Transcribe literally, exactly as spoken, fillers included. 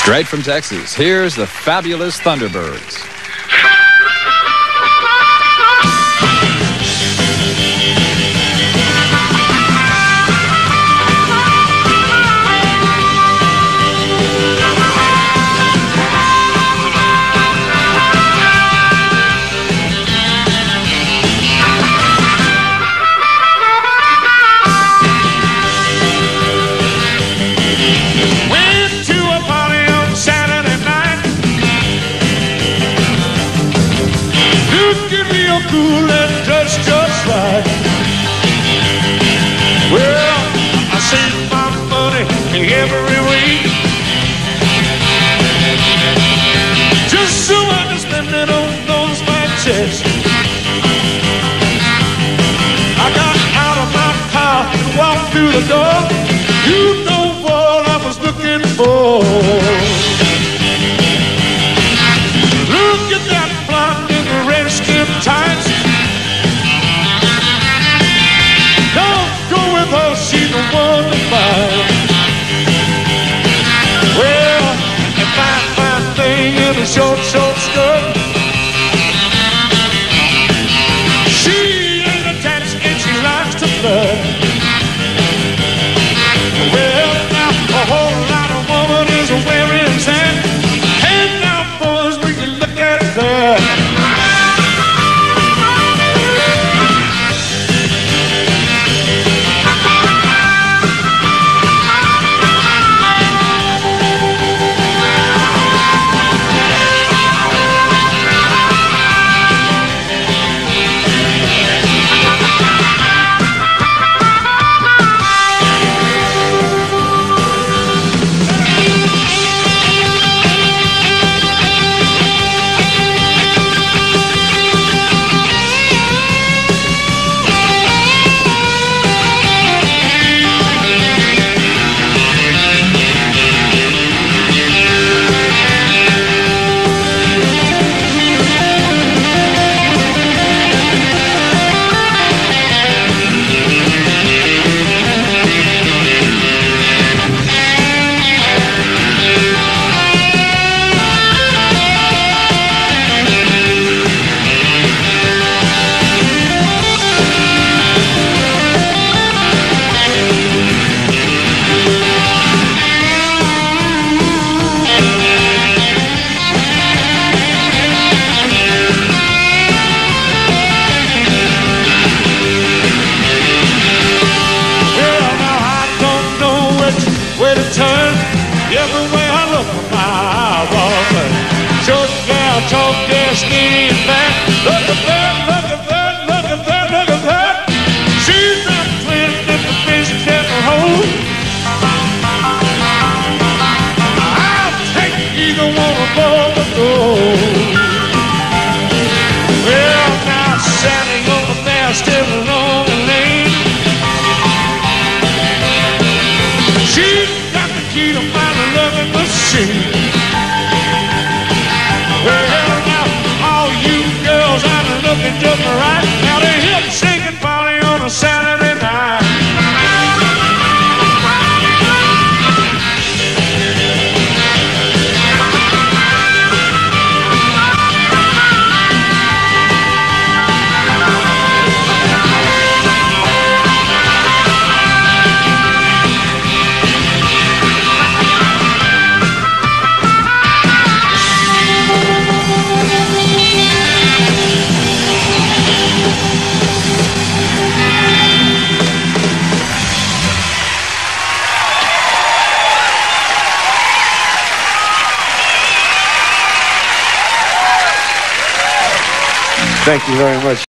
Straight from Texas, here's the fabulous Thunderbirds. Cool and dressed just right. Well, I save my money every week, just so I can spend it on those fine checks. I got out of my car and walked through the door. You know what I was looking for. Look at that blonde in the red skin tights. She's the one to find. Well, a fine, fine thing in a short, short skirt. She ain't attached and she likes to flirt. Well, now a whole lot of woman is wearing sand. And now, boys, we can look at that. Everywhere I look for my eyeballs, short gal, tall gal, skinny and fat. Look at that, look at that, look at that, look at that. She's not twin if the fish can hold. I'll take either one of both of those. Well, now standing over there, still along the lane. She's got the key to my loving machine. Well, now all you girls out looking just right. Now they hip singing party on a Saturday night. Thank you very much.